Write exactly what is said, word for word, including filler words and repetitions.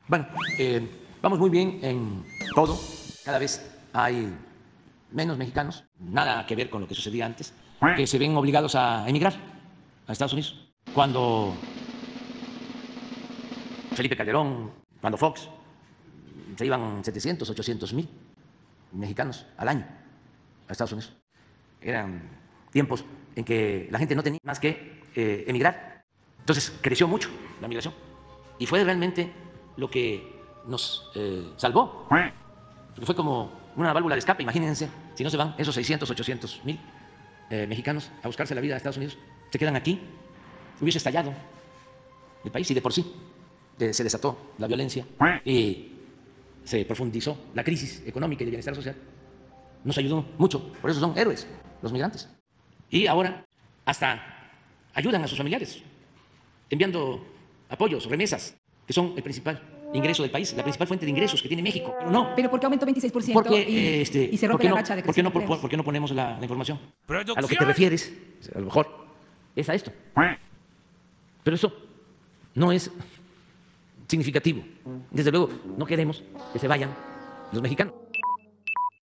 Bueno, eh, vamos muy bien en todo. Cada vez hay menos mexicanos, nada que ver con lo que sucedía antes, que se ven obligados a emigrar a Estados Unidos. Cuando Felipe Calderón, cuando Fox, se iban setecientos, ochocientos mil mexicanos al año a Estados Unidos. Eran tiempos en que la gente no tenía más que eh, emigrar. Entonces creció mucho la migración y fue realmente lo que nos eh, salvó, porque fue como una válvula de escape. Imagínense, si no se van esos seiscientos, ochocientos mil eh, mexicanos a buscarse la vida a Estados Unidos, se quedan aquí, hubiese estallado el país y de por sí eh, se desató la violencia y se profundizó la crisis económica y de bienestar social. Nos ayudó mucho, por eso son héroes los migrantes. Y ahora hasta ayudan a sus familiares, enviando apoyos, remesas, que son el principal ingreso del país, la principal fuente de ingresos que tiene México. Pero no. ¿Pero por qué aumentó veintiséis por ciento Porque, y, este, y se rompe ¿por qué la no, racha de ¿por qué no, creación de por, por qué no ponemos la, la información? ¡Producción! A lo que te refieres, a lo mejor, es a esto. Pero eso no es significativo. Desde luego, no queremos que se vayan los mexicanos.